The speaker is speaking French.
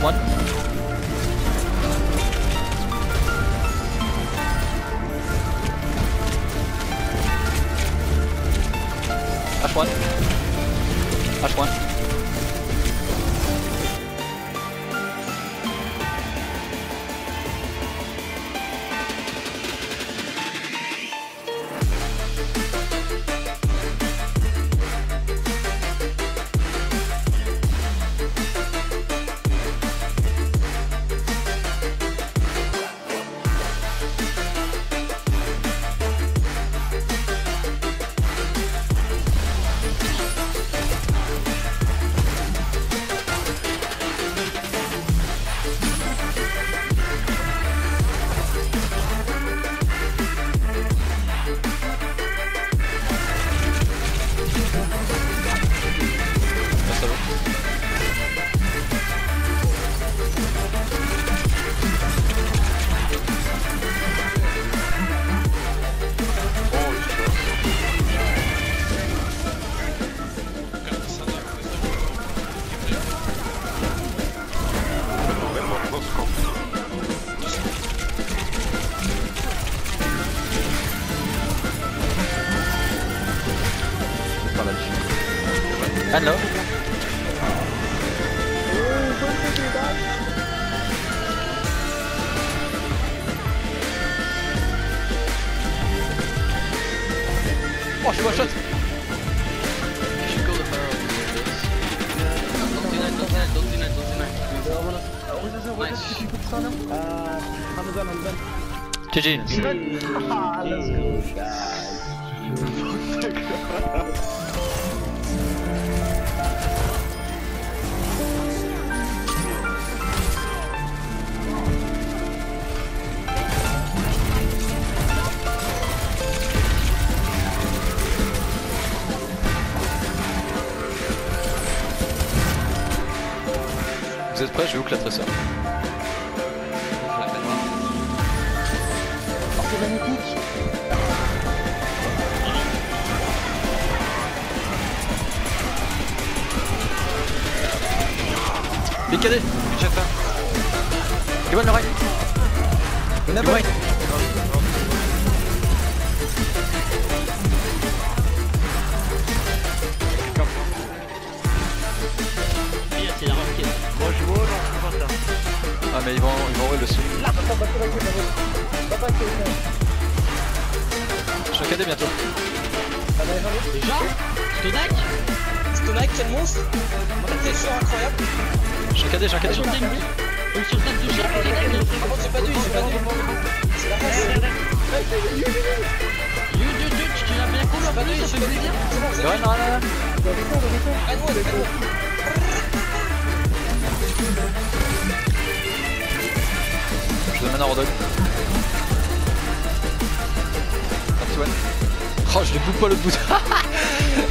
one. Ash one. Ash one. And low. Oh, je one shot. You should go the barrel. Don't deny. Nice. GG. Let's go, guys. Vous êtes prêts? Je vais où que la tresseur? C'est magnifique. Big KD. Jette pas. You want the right? You right. Ah mais ils vont envoyer le sou. Je suis KD bientôt. Déjà Stonak, quel monstre. T'es sûr incroyable. Je suis KD. Par contre j'ai pas d'huile, c'est la race. Tu l'as bien cool, pas d'huile, je vais dire. C'est bon, Ouais, non. Ah non, c'est bon. Je demande un rodog. Oh, je lui boucle pas le bout.